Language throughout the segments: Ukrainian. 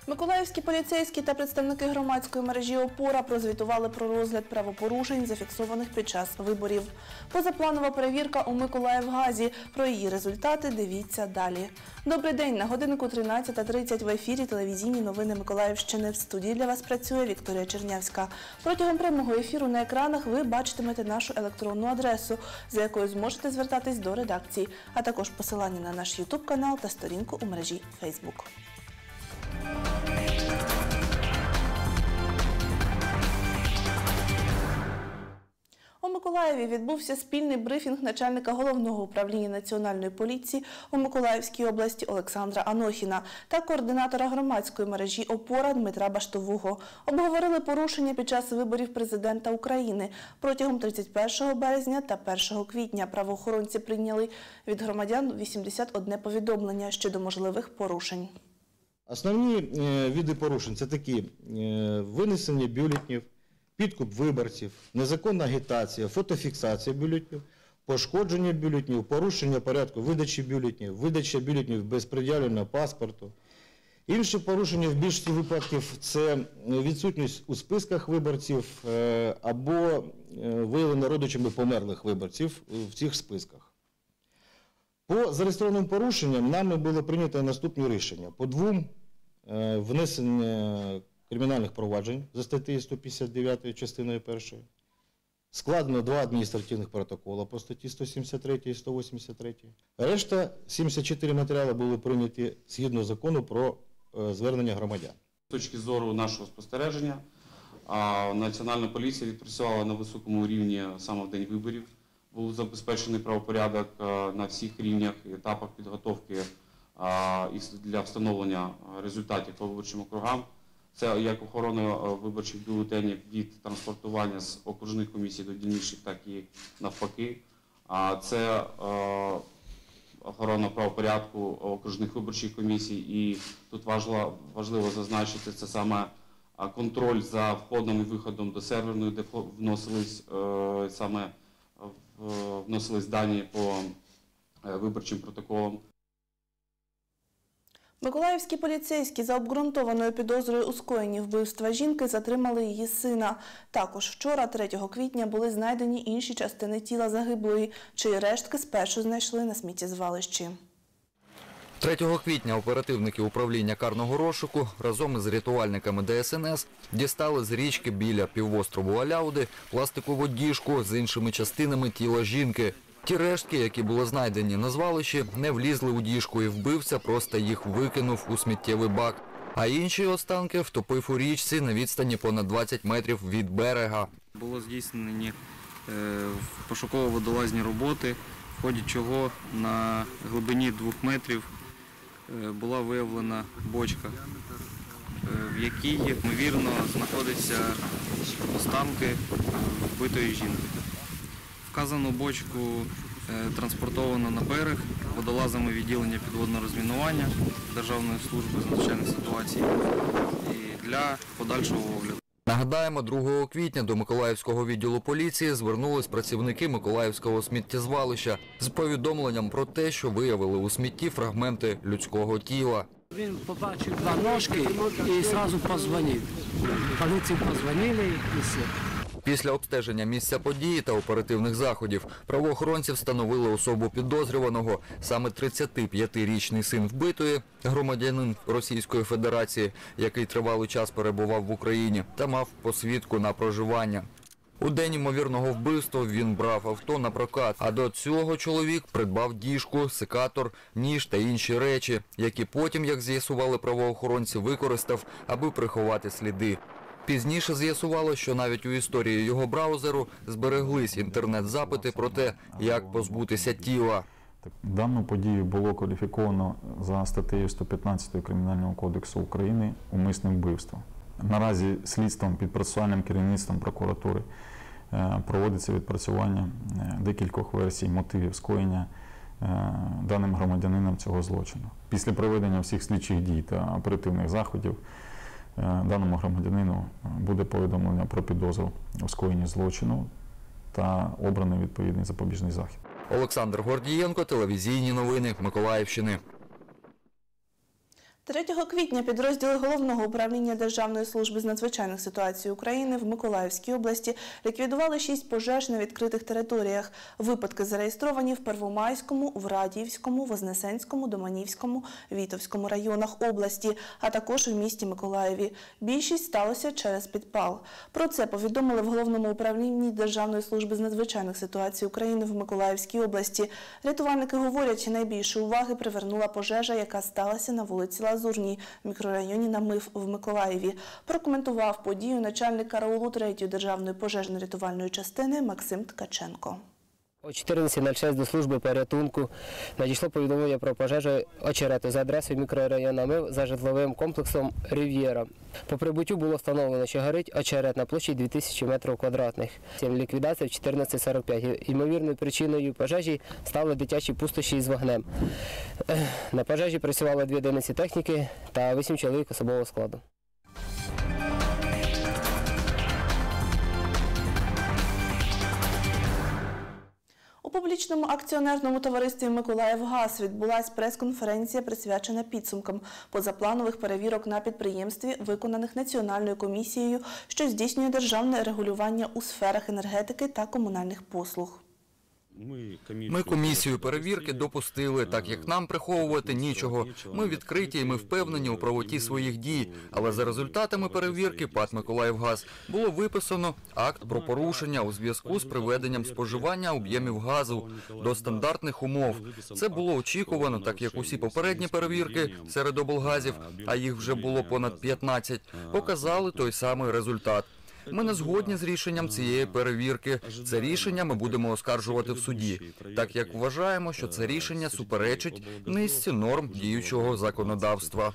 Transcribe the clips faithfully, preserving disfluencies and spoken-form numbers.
Миколаївські поліцейські та представники громадської мережі «Опора» прозвітували про розгляд правопорушень, зафіксованих під час виборів. Позапланова перевірка у Миколаївгазі. Про її результати дивіться далі. Добрий день! На годиннику тринадцята тридцять в ефірі телевізійні новини Миколаївщини. В студії для вас працює Вікторія Чернявська. Протягом прямого ефіру на екранах ви бачитимете нашу електронну адресу, за якою зможете звертатись до редакції, а також посилання на наш ютуб-канал та сторінку у мережі Фейсбук. У Миколаєві відбувся спільний брифінг начальника Головного управління Національної поліції у Миколаївській області Олександра Анохіна та координатора громадської мережі «Опора» Дмитра Баштового. Обговорили порушення під час виборів президента України. Протягом тридцять першого березня та першого квітня правоохоронці прийняли від громадян вісімдесят одне повідомлення щодо можливих порушень. Основні види порушень – це такі: винесення бюлетенів, підкуп виборців, незаконна агітація, фотофіксація бюлетенів, пошкодження бюлетенів, порушення порядку видачі бюлетенів, видача бюлетенів без пред'явлення паспорту. Інші порушення в більшості випадків – це відсутність у списках виборців або виявлення родичами померлих виборців в цих списках. По зареєстрованим порушенням нами було прийнято наступні рішення. По двом внесення кримінальних проваджень за статтею сто п'ятдесят дев'ять частиною першою. Складено два адміністративних протоколи по статті сто сімдесят три і сто вісімдесят три. Решта сімдесят чотири матеріали були прийняті згідно закону про звернення громадян. З точки зору нашого спостереження, Національна поліція відпрацювала на високому рівні саме в день виборів. Був забезпечений правопорядок на всіх рівнях і етапах підготовки для встановлення результатів по виборчим округам. Це як охорона виборчих бюлетенів від транспортування з окружних комісій до дільничних, так і навпаки. Це охорона правопорядку окружних виборчих комісій. І тут важливо зазначити, це саме контроль за входом і виходом до серверної, де вносились, саме, вносились дані по виборчим протоколам. Миколаївські поліцейські за обґрунтованою підозрою у скоєнні вбивства жінки затримали її сина. Також вчора, третього квітня, були знайдені інші частини тіла загиблої, чиї рештки спершу знайшли на сміттєзвалищі. третього квітня оперативники управління карного розшуку разом із рятувальниками Де Ес Ен Ес дістали з річки біля півострову Аляуди пластикову діжку з іншими частинами тіла жінки. Ті рештки, які були знайдені на звалищі, не влізли у діжку і вбивця просто їх викинув у сміттєвий бак. А інші останки втопив у річці на відстані понад двадцять метрів від берега. Було здійснені пошуково-водолазні роботи, в ході чого на глибині двох метрів була виявлена бочка, в якій, ймовірно, знаходяться останки вбитої жінки. Вказану бочку транспортовано на берег водолазами відділення підводного розмінування Державної служби з надзвичайних ситуацій для подальшого огляду. Нагадаємо, другого квітня до Миколаївського відділу поліції звернулись працівники Миколаївського сміттєзвалища з повідомленням про те, що виявили у смітті фрагменти людського тіла. Він побачив два ножки і одразу подзвонив. Поліції подзвонили і все. Після обстеження місця події та оперативних заходів правоохоронці встановили особу підозрюваного. Саме тридцятип'ятирічний син вбитої, громадянин Російської Федерації, який тривалий час перебував в Україні та мав посвідку на проживання. У день ймовірного вбивства він брав авто на прокат, а до цього чоловік придбав діжку, секатор, ніж та інші речі, які потім, як з'ясували правоохоронці, використав, аби приховати сліди. Пізніше з'ясувало, що навіть у історії його браузеру збереглись інтернет-запити про те, як позбутися тіла. Дану подію було кваліфіковано за статтею сто п'ятнадцять Кримінального кодексу України «Умисне вбивство». Наразі слідством під процесуальним керівництвом прокуратури проводиться відпрацювання декількох версій мотивів скоєння даним громадянином цього злочину. Після проведення всіх слідчих дій та оперативних заходів даному громадянину буде повідомлення про підозру у скоєнні злочину та обраний відповідний запобіжний захід. Олександр Гордієнко, телевізійні новини Миколаївщини. третього квітня підрозділи Головного управління Державної служби з надзвичайних ситуацій України в Миколаївській області ліквідували шість пожеж на відкритих територіях. Випадки зареєстровані в Первомайському, в Радіївському, Вознесенському, Доманівському, Вітовському районах області, а також у місті Миколаєві. Більшість сталося через підпал. Про це повідомили в Головному управлінні Державної служби з надзвичайних ситуацій України в Миколаївській області. Рятувальники говорять, найбільше уваги привернула пожежа, яка сталася на вулиці Лазурній в мікрорайоні Намив в Миколаєві. Прокоментував подію начальник караулу третьої державної пожежно-рятувальної частини Максим Ткаченко. О чотирнадцятій нуль шість до служби порятунку надійшло повідомлення про пожежу очерету за адресою мікрорайону Намив за житловим комплексом «Рів'єра». По прибуттю було встановлено, що горить очерет на площі дві тисячі метрів квадратних. Ліквідація в чотирнадцять сорок п'ять. Ймовірною причиною пожежі стали дитячі пустощі із вогнем. На пожежі працювали дві одиниці техніки та вісім чоловік особового складу. У публічному акціонерному товаристві «Миколаївгаз» відбулась прес-конференція, присвячена підсумкам позапланових перевірок на підприємстві, виконаних Національною комісією, що здійснює державне регулювання у сферах енергетики та комунальних послуг. Ми комісію перевірки допустили, так як нам приховувати нічого. Ми відкриті і ми впевнені у правоті своїх дій. Але за результатами перевірки ПАТ «Миколаївгаз» було виписано акт про порушення у зв'язку з приведенням споживання об'ємів газу до стандартних умов. Це було очікувано, так як усі попередні перевірки серед облгазів, а їх вже було понад п'ятнадцять, показали той самий результат. Ми не згодні з рішенням цієї перевірки. Це рішення ми будемо оскаржувати в суді, так як вважаємо, що це рішення суперечить низці норм діючого законодавства.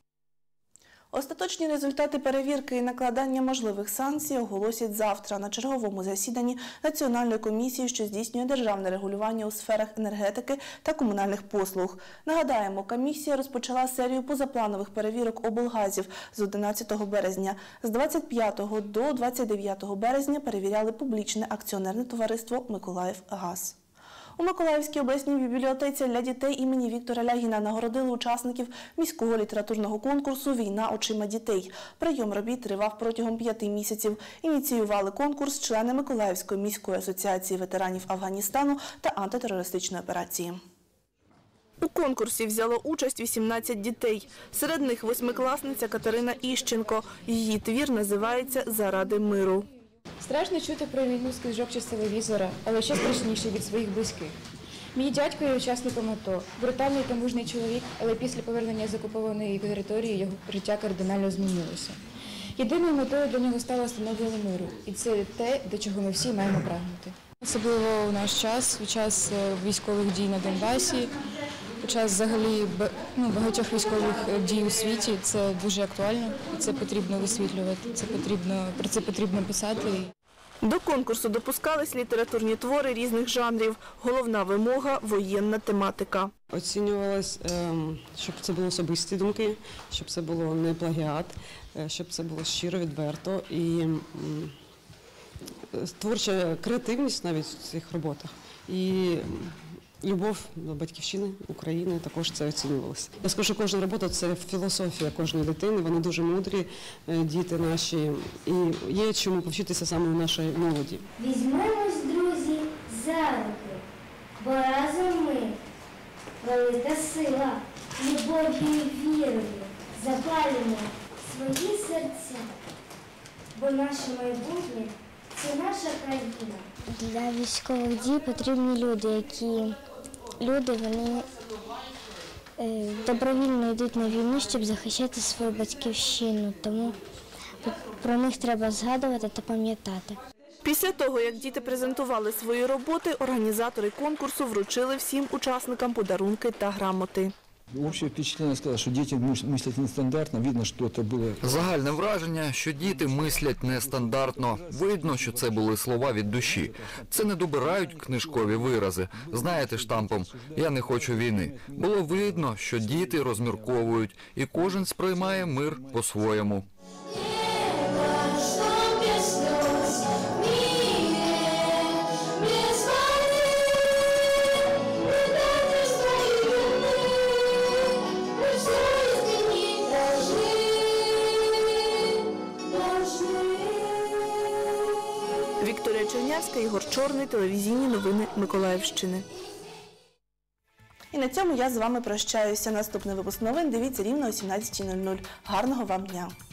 Остаточні результати перевірки і накладання можливих санкцій оголосять завтра на черговому засіданні Національної комісії, що здійснює державне регулювання у сферах енергетики та комунальних послуг. Нагадаємо, комісія розпочала серію позапланових перевірок облгазів з одинадцятого березня. З двадцять п'ятого до двадцять дев'ятого березня перевіряли публічне акціонерне товариство «Миколаївгаз». У Миколаївській обласній бібліотеці для дітей імені Віктора Лягіна нагородили учасників міського літературного конкурсу «Війна очима дітей». Прийом робіт тривав протягом п'яти місяців. Ініціювали конкурс члени Миколаївської міської асоціації ветеранів Афганістану та антитерористичної операції. У конкурсі взяло участь вісімнадцять дітей. Серед них восьмикласниця Катерина Іщенко. Її твір називається «Заради миру». Страшно чути про війну з книжок чи з телевізора, але ще страшніше від своїх близьких. Мій дядько є учасником АТО. Брутальний та мужний чоловік, але після повернення з окупованої території його життя кардинально змінилося. Єдиною метою для нього стало встановлення миру. І це те, до чого ми всі маємо прагнути. Особливо у наш час, у час військових дій на Донбасі, у час взагалі ну, багатьох військових дій у світі. Це дуже актуально, це потрібно висвітлювати, це потрібно, про це потрібно писати. До конкурсу допускались літературні твори різних жанрів. Головна вимога – воєнна тематика. Оцінювалось, щоб це були особисті думки, щоб це було не плагіат, щоб це було щиро, відверто і творча креативність навіть в цих роботах. І любов до батьківщини, України також це оцінювалося. Я скажу, що кожна робота – це філософія кожної дитини, вони дуже мудрі, діти наші, і є чому повчитися саме у нашій молоді. Візьмемось, друзі, за руки, бо разом ми, велика сила, любов'ю і вірою запалюємо свої серця, бо наше майбутнє – це наша країна. Для військових дій потрібні люди, які люди, вони е, добровільно йдуть на війну, щоб захищати свою батьківщину, тому про них треба згадувати та пам'ятати. Після того, як діти презентували свої роботи, організатори конкурсу вручили всім учасникам подарунки та грамоти. Общее впечатление сказало, що діти мислять нестандартно, видно, що це було... Загальне враження, що діти мислять нестандартно. Видно, що це були слова від душі. Це не добирають книжкові вирази. Знаєте, штампом «я не хочу війни». Було видно, що діти розмірковують, і кожен сприймає мир по-своєму. Без Чернявська, Ігор Чорний, телевізійні новини Миколаївщини. І на цьому я з вами прощаюся. Наступний випуск новин дивіться рівно о сімнадцятій нуль нуль. Гарного вам дня!